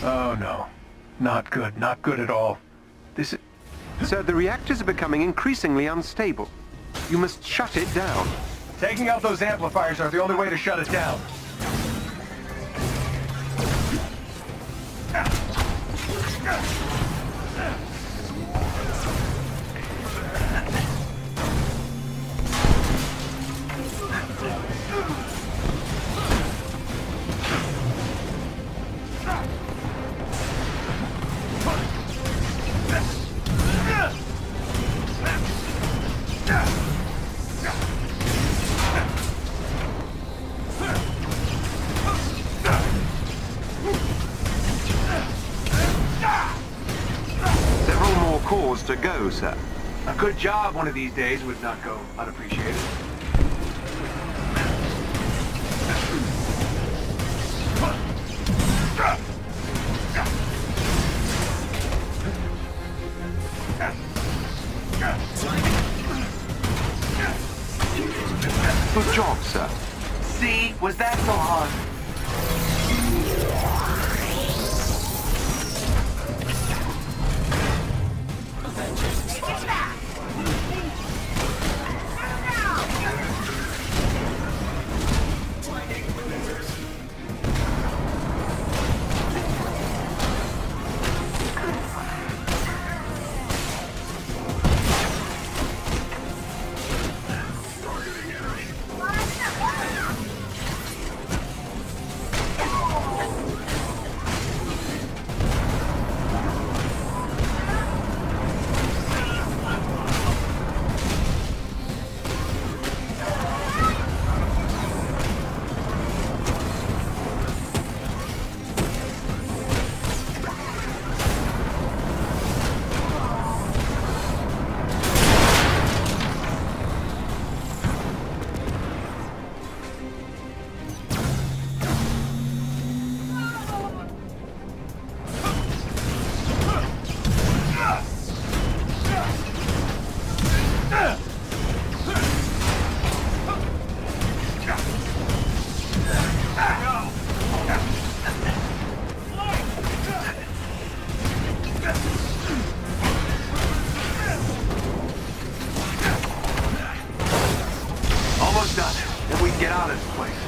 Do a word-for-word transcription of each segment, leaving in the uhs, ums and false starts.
Oh no. Not good. Not good at all. This is... Sir, the reactors are becoming increasingly unstable. You must shut it down. Taking out those amplifiers are the only way to shut it down. Several more cores to go, sir. A good job one of these days would not go unappreciated. Good job, sir. See? Was that so hard? Almost done. Then we can get out of this place.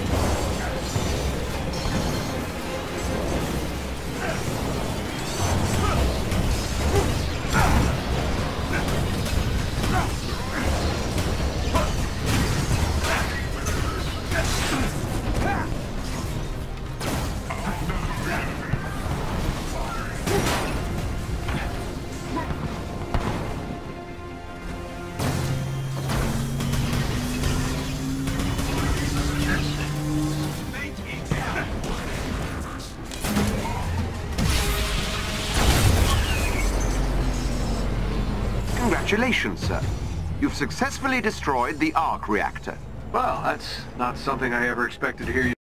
Congratulations, sir. You've successfully destroyed the arc reactor. Well, that's not something I ever expected to hear you